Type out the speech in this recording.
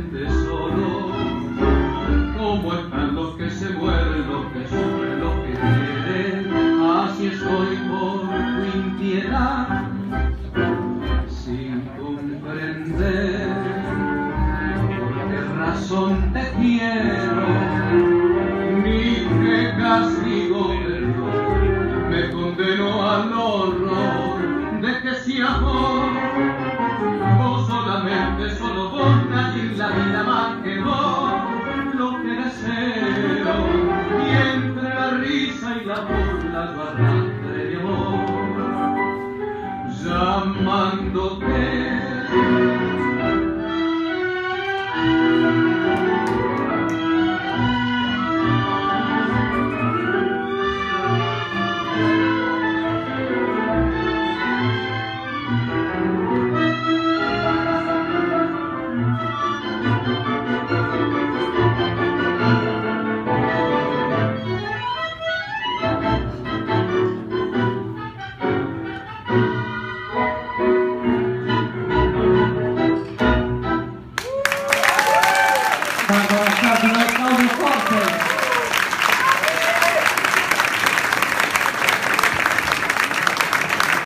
siente solo, como están los que se mueren, los que sufren, los que quieren. Así estoy por tu impiedad, sin comprender por qué razón te quiero, ni qué castigo me condeno al horror de que si amor o solamente solo vos nadie en la vida más que vos lo que deseo, y entre la risa y la burla yo arrastre mi amor llamándote